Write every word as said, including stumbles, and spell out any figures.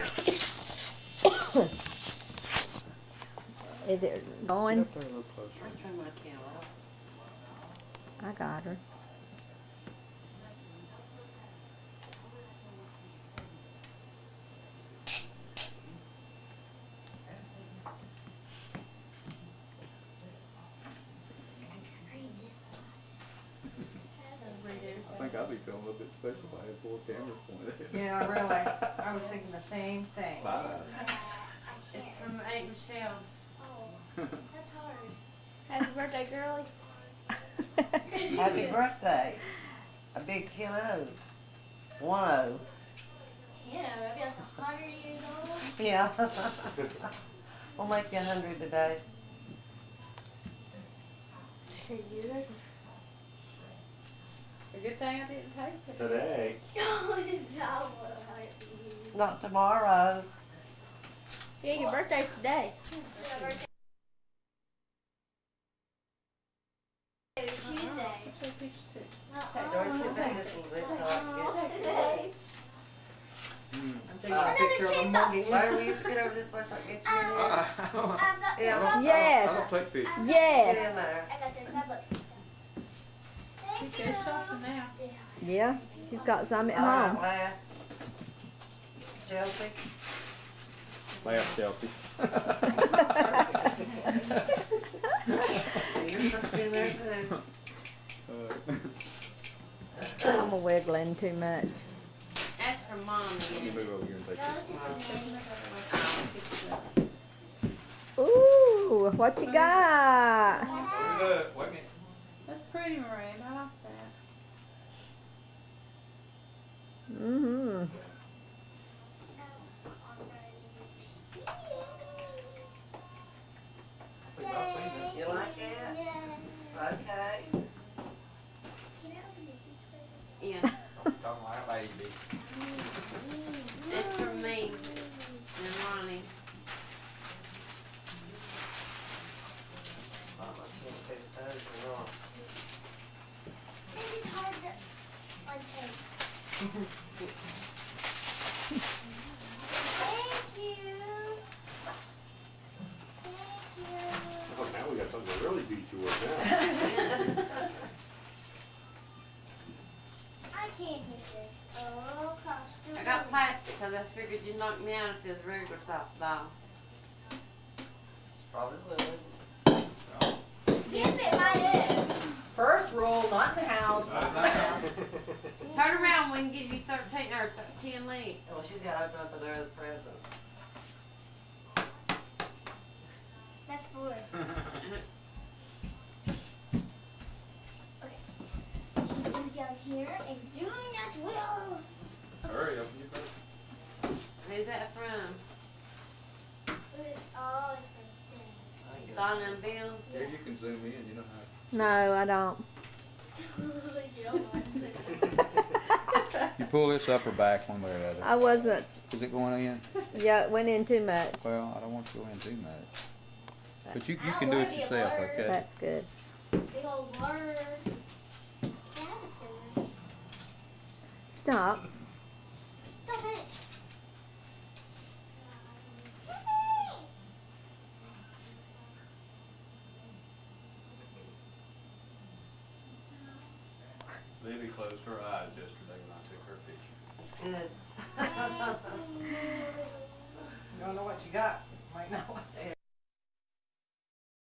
Is it going? Get up there a little closer. I'm trying my camera. I got her. I think I'd be feeling a little bit special if I had four cameras pointed at me. Yeah, really. I was thinking the same thing. Five. It's from Aunt Michelle. Oh, that's hard. Happy birthday, girlie. Happy birthday. A big ten oh. one oh. ten, I'd be like a hundred years old. Yeah. We'll make you a hundred today. A good thing I didn't taste it. Today. Oh, that would Not tomorrow. Yeah, your birthday's today. Tuesday. George, get back this little bit so I can get. Okay. Mm. I'm taking a picture of a monkey. Why don't we just get over this way so I can get you in there? I, I, don't, I, I've got Yeah. don't, Yes. I don't take pictures. Get Yes. in there. I got thirty-five bucks. She Thank goes you. something now. Yeah, she's got some at All right, home. laugh. Chelsea. Laugh, Chelsea. You're supposed to be in there too. Uh, I'm wiggling too much. That's for mom Let me again. move over here and take this. Ooh, what you got? Look, wait a minute. That's pretty, Miranda. I like that. Mm-hmm. I think I've seen it. You like it? Okay. Yeah. Talking like a baby. That's for me and Ronnie. Oh, I shouldn't say those or not. It's hard to like take. Thank you. Thank you. Oh, now we got something to really beat you with now. I can't hit this. Oh, gosh. I got plastic because I figured you'd knock me out if it was a regular softball. It's probably will. Yes, it might do. First rule, not in the house. Not in the house. Turn around, we can give you thirteen or ten leaves. Well, she's got to open up their other presents. That's four. Okay. She's do down here and do not will. Hurry, open your face. Who's that from? It's, oh, it's for I get it. Donna and Bill? Here, you can zoom in, you know how. No, I don't. She don't want You pull this up or back one way or the other. I wasn't. Is it going in? Yeah, it went in too much. Well, I don't want to go in too much. But you, you I can do wanna it be a yourself, bird. okay? That's good. Big old word. Can I have a scissors? Stop. Stop it. Libby closed her eyes yesterday when I took her picture. It's good. Thank you. You don't know what you got. Might not want there.